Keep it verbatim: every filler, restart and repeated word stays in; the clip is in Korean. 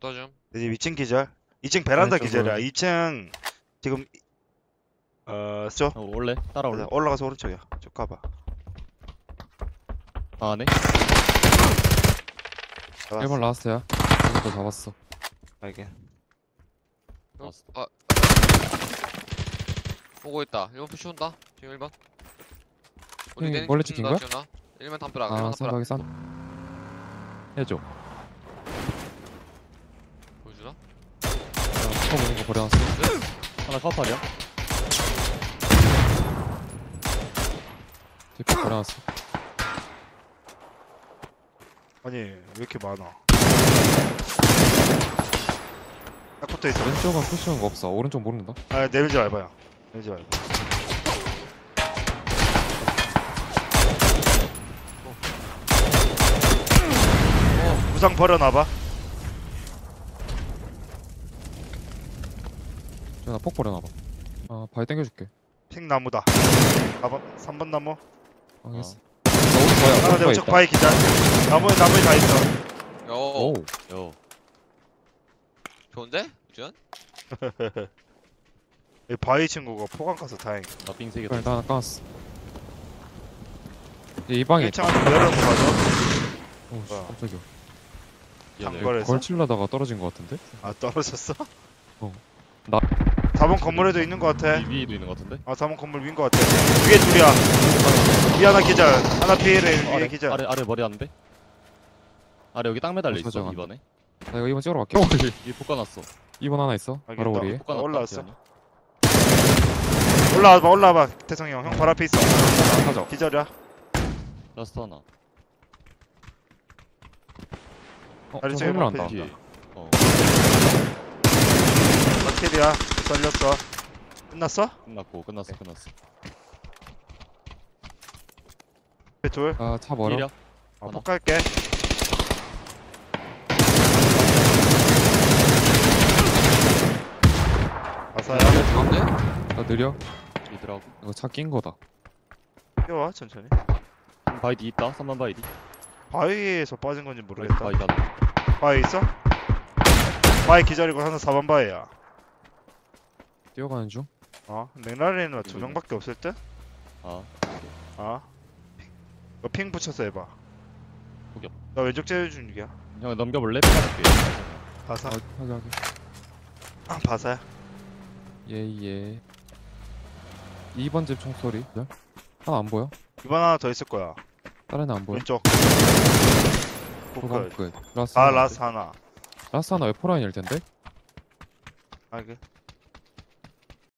떠줌. 이제 이 층 기절. 이 층 베란다 왼쪽으로. 기절이야. 이 층 지금 어, 저 어, 올래? 따라올래? 올라가서 오른쪽이야. 쭉 가봐. 아, 안에? 잡았어. 일 번 라스트야. 이것도 잡았어. 알게. 어, 왔어. 아. 오고 있다. 일 번 푸시 온다. 지금 일 번. 우리 형이 내는 원래 집 찍힌 붙는다, 거야? 지훈아. 일 번 담벼락. 일 아, 번 담벼락. 생각이 싼. 해줘. 보여주나? 야, 처음 오는 거 버려놨어. 하나 카우팔이야? 뒤에 버려놨어. 아니 왜 이렇게 많아? 딱 붙어 있어. 왼쪽은 푸시는 거 없어. 오른쪽 모른다. 아 내밀지 말봐요. 내밀지 말고. 어, 무상 버려놔봐. 나폭 버려놔봐. 아, 바위 당겨줄게. 핑 나무다. 사 번, 삼 번 나무. 알겠어. 나 오른 바위, 하나 오른 내 바위 쪽 있다. 바위 기자. 나무에 나무에 다 있어. 요. 오, 요. 좋은데? 지훈? 이 바위 친구가 포강 가서 다행. 나 빙 세 개. 그래, 나 하나 까놨어. 얘 이 방에 일 있다. 층 한번 열어서 가자. 오, 씨, 뭐야. 깜짝이야. 상거래에서? 걸 칠려다가 떨어진 거 같은데? 아 떨어졌어? 어. 나- 사 번 건물에도 있는 거 같아. 위, 위에도 있는 것 같은데? 아 사 번 건물 위인 거 같아. 위에 둘이야. 위 하나 기절. 하나 피해를 위에 아래, 기절. 아래, 아래 머리 안 돼? 아래 여기 땅 매달려 어, 있어, 저장한다. 이번에. 나 이거 이 번 찍으러 갈게. 이 볶아놨어. 이 번 하나 있어. 바로 알겠다. 우리. 볶아놨다, 올라왔어. 지현이. 올라와봐 올라와봐 태성이 형. 형 바로 앞에 있어. 가자. 기절이야. 라스트 하나. 어, 다리 저 제일 설명 앞에 한다. 뒤에. 어, 마켓이야. 살렸어. 끝났어? 끝났고, 끝났어, 끝났어. 앞에 둘. 아, 차 멀어. 일이야? 아, 하나. 폭 갈게. 아사야. 좋은데? 나 느려. 이들하고. 이거 차 낀 거다. 뛰어와 천천히. 바이 D 있다, 삼 번 바이 D. 바위에서 빠진 건지 바이, 모르겠다. 바이 가다. 바위 있어? 바위 기절이고 하나 사 번 바위야. 뛰어가는 중. 어? 맥라렌은 두 명밖에 없을 듯? 아, 아? 너 핑 붙여서 해봐. 포격. 나 왼쪽 제일 중이야. 형 넘겨볼래? 삐가줄게. 바사. 아, 하게 하게. 아, 바사야. 예, 예. 이 번 집 총소리. 네? 하나 안 보여? 이번 하나 더 있을 거야. 다른 애 안 보여? 왼쪽. 도감 끝. 끝. 라스 아, 하나. 라스 하나. 라스 하나 웨포라인일 텐데? 아, 이게